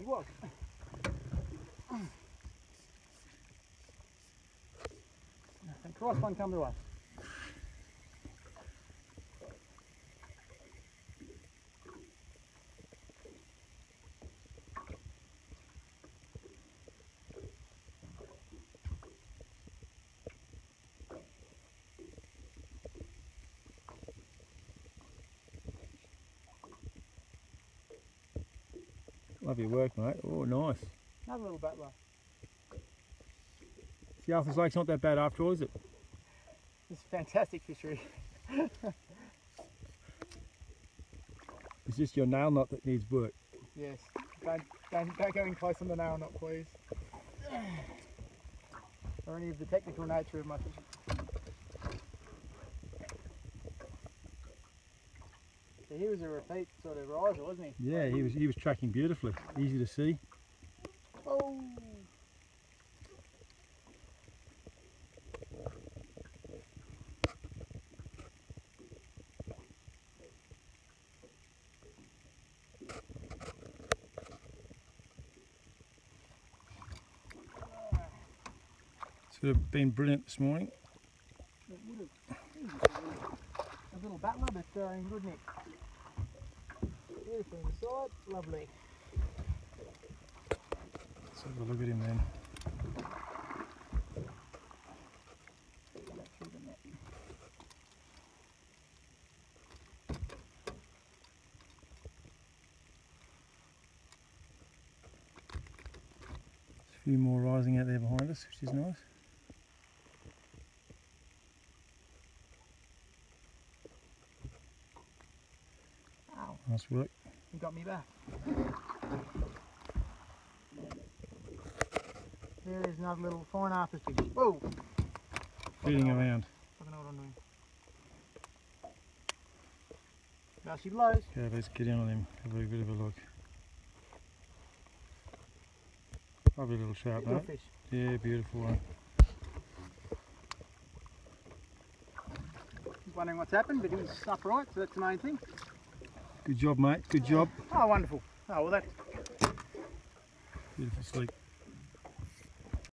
He was. And cross one come to us. Lovely work, mate. Oh, nice. Another little battler. See, Arthur's Lake's not that bad after all, is it? It's fantastic fishery. It's just your nail knot that needs work. Yes. Don't go in close on the nail knot, please. Or any of the technical nature of my fishing. So he was a repeat sort of riser, wasn't he? Yeah, he was tracking beautifully. Easy to see. Oh! It's would have been brilliant this morning. It would have. A little battler, but in good nick. Beautiful on the side, lovely. Let's have a look at him then. Through the net. A few more rising out there behind us, which is nice. Ow. Nice work. You got me back. There is another little fine Arthur's fish. Whoa! Feeding around. I don't know what I'm doing. Now she blows. Okay, let's get in on him. Have a bit of a look. Lovely little sharp, Little mate. fish. Yeah, beautiful one. He's wondering what's happened, but he's upright, so that's the main thing. Good job, mate. Good job. Oh, wonderful. Oh, well, that Beautiful sleep.